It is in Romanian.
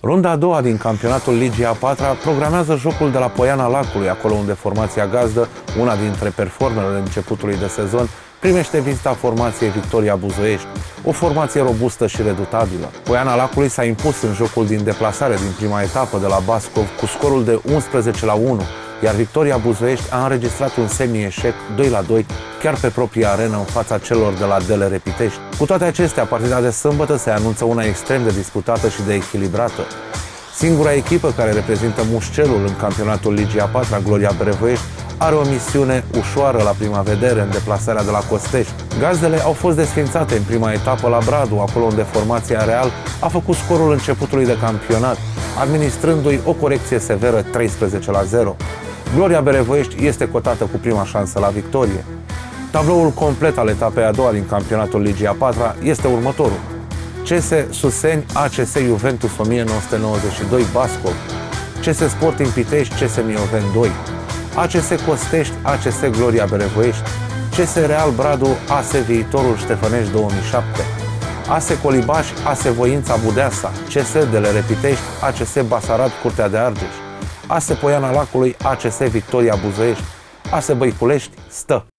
Runda a doua din campionatul Ligii a 4-a programează jocul de la Poiana Lacului, acolo unde formația gazdă, una dintre performerele începutului de sezon, primește vizita formației Victoria Buzoiești, o formație robustă și redutabilă. Poiana Lacului s-a impus în jocul din deplasare din prima etapă de la Bascov cu scorul de 11-1, iar Victoria Buzoiești a înregistrat un semi-eșec 2-2 chiar pe propria arenă în fața celor de la DLR Pitești. Cu toate acestea, partida de sâmbătă se anunță una extrem de disputată și de echilibrată. Singura echipă care reprezintă Mușcelul în campionatul Ligii a 4-a, Gloria Berevoiești, are o misiune ușoară la prima vedere în deplasarea de la Costești. Gazdele au fost desființate în prima etapă la Bradu, acolo unde formația Real a făcut scorul începutului de campionat, administrându-i o corecție severă 13-0. Gloria Berevoiești este cotată cu prima șansă la victorie. Tabloul complet al etapei a doua din campionatul Ligii a 4-a este următorul: CS Suseni, ACS Juventus 1992 Bascov, CS Sporting Pitești, CS Mioveni 2, ACS Costești, ACS Gloria Berevoiești, CS Real Bradu, AS Viitorul Ștefănești 2007, AS Colibaș, AS Voința Budeasa, CS DLR Pitești, ACS Basarab Curtea de Argeș, AS Poiana Lacului, ACS Victoria Buzoiești, AS Băiculești, Stă.